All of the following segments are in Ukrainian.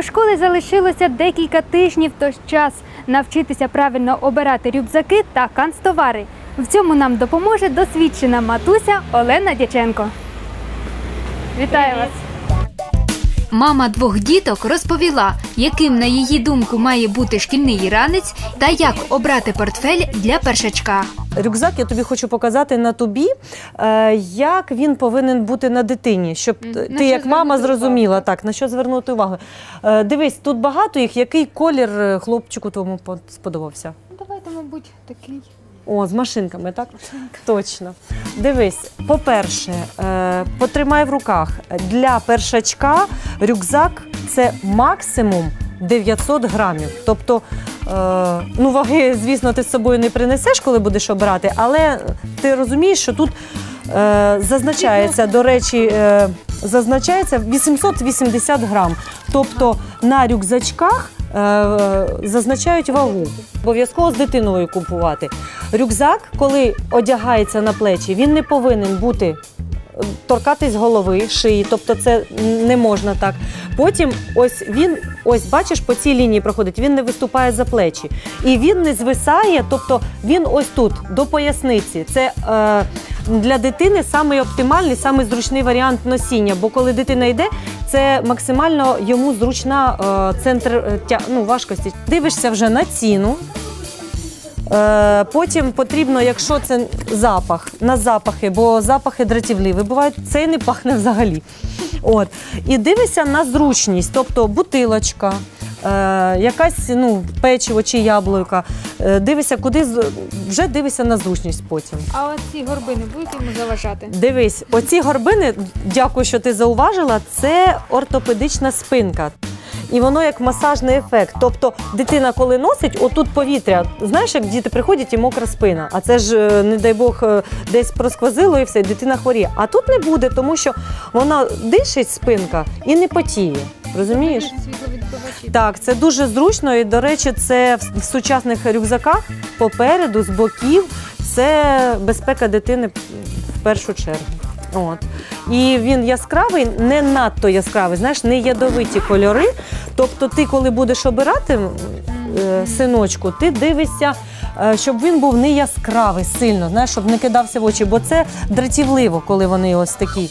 До школи залишилося декілька тижнів, тож час навчитися правильно обирати рюкзаки та канцтовари. В цьому нам допоможе досвідчена матуся Олена Дяченко. Вітаю вас! Мама двох діток розповіла, яким, на її думку, має бути шкільний ранець та як обрати портфель для першачка. Рюкзак я тобі хочу показати на тобі, як він повинен бути на дитині, щоб ти як мама зрозуміла, так, на що звернути увагу. Дивись, тут багато їх, який колір хлопчику тому сподобався? Давайте, мабуть, такий. О, з машинками, так? Точно. Дивись, по-перше, потримай в руках. Для першачка рюкзак – це максимум 900 грамів. Тобто, ваги, звісно, ти з собою не принесеш, коли будеш обирати, але ти розумієш, що тут зазначається, до речі, зазначається 880 грам. Тобто на рюкзачках зазначають вагу. Обов'язково з дитиною купувати. Рюкзак, коли одягається на плечі, він не повинен бути торкатись голови, шиї, тобто це не можна так. Потім ось бачиш, по цій лінії проходить, він не виступає за плечі. І він не звисає, тобто він ось тут, до поясниці. Це для дитини самий оптимальний, самий зручний варіант носіння, бо коли дитина йде, це максимально йому зручна центр важкості. Дивишся вже на ціну. Потім потрібно, якщо це запах, на запахи, бо запахи дратівливі бувають, цей не пахне взагалі. І дивишся на зручність, тобто бутилочка, якась печиво чи яблука. Дивися, вже дивися на зручність потім. А оці горбини будуть йому заважати? Дивись, оці горбини, дякую, що ти зауважила, це ортопедична спинка. І воно як масажний ефект. Тобто дитина, коли носить, отут повітря, знаєш, як діти приходять і мокра спина, а це ж, не дай Бог, десь просквозило і все, дитина хворіє. А тут не буде, тому що вона дишить спинка і не потіє. Розумієш? Так, це дуже зручно і, до речі, це в сучасних рюкзаках попереду, з боків, це безпека дитини в першу чергу. І він яскравий, не надто яскравий, знаєш, не ядовиті кольори. Тобто ти, коли будеш обирати синочку, ти дивишся, щоб він був не яскравий сильно, знаєш, щоб не кидався в очі, бо це дратівливо, коли вони ось такі.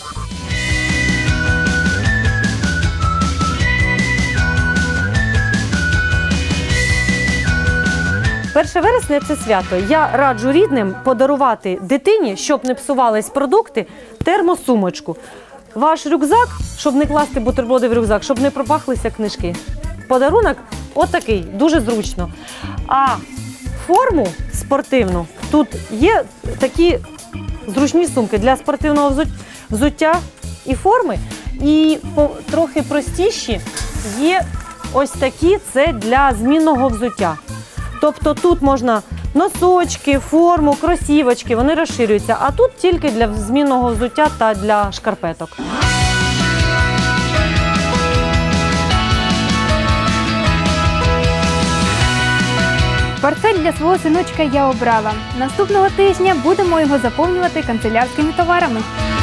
1 вересня – це свято. Я раджу рідним подарувати дитині, щоб не псувались продукти, термосумочку. Ваш рюкзак, щоб не класти бутерброди в рюкзак, щоб не пропахлися книжки. Подарунок отакий, дуже зручно. А форму спортивну, тут є такі зручні сумки для спортивного взуття і форми. І трохи простіші є ось такі, це для змінного взуття. Тобто тут можна носочки, форму, кросівочки, вони розширюються, а тут тільки для змінного взуття та для шкарпеток. Портфель для свого синочка я обрала. Наступного тижня будемо його заповнювати канцелярськими товарами.